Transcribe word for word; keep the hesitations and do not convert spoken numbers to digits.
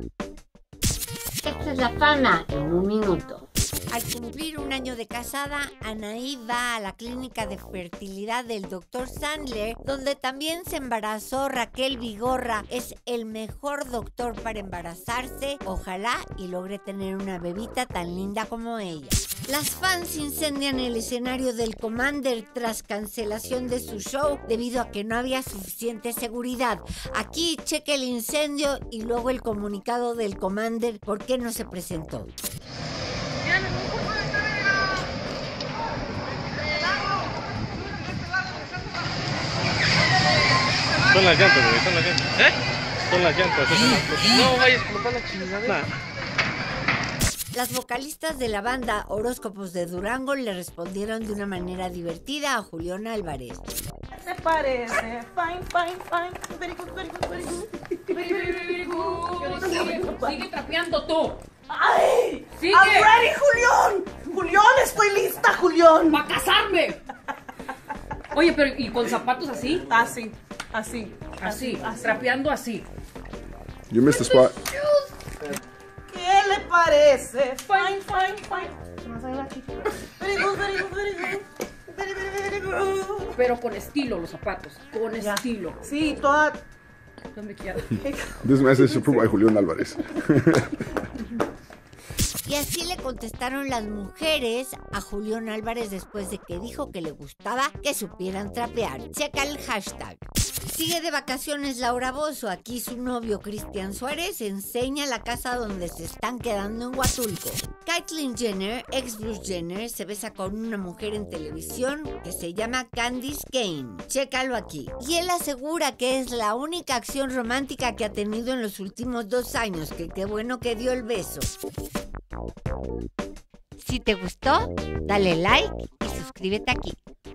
Esta es la fama en un minuto. Al cumplir un año de casada, Anaí va a la clínica de fertilidad del doctor Sandler, donde también se embarazó Raquel Vigorra. Es el mejor doctor para embarazarse. Ojalá y logre tener una bebita tan linda como ella. Las fans incendian el escenario del Commander tras cancelación de su show debido a que no había suficiente seguridad. Aquí cheque el incendio y luego el comunicado del Commander por qué no se presentó. Son las llantas, güey, son las llantas. ¿Eh? Son las llantas. No vayas a explotar la chingada. Nah. Las vocalistas de la banda Horóscopos de Durango le respondieron de una manera divertida a Julián Álvarez. ¿Te parece? Fine, fine, fine. Very good, very good, very good. Very, very, very good. Sigue, sigue trapeando tú. ¡Ay! Sigue. I'm ready, Julián. Julián, estoy lista, Julián. ¡Para casarme! Oye, pero ¿y con zapatos así? Así, así. Así, trapeando así. You missed the spot. ¿Qué le parece? Fine, fine, fine. Very good, very good, very good. Very, very, very good. Pero con estilo los zapatos, con Ya. estilo. Sí, toda... ¿Dónde queda? This message is approved by Julián Álvarez. Y así le contestaron las mujeres a Julián Álvarez después de que dijo que le gustaba que supieran trapear. Checa el hashtag. Sigue de vacaciones Laura Bozzo. Aquí su novio Cristian Suárez enseña la casa donde se están quedando en Huatulco. Caitlyn Jenner, ex Bruce Jenner, se besa con una mujer en televisión que se llama Candice Kane. Chécalo aquí. Y él asegura que es la única acción romántica que ha tenido en los últimos dos años, que qué bueno que dio el beso. Si te gustó, dale like y suscríbete aquí.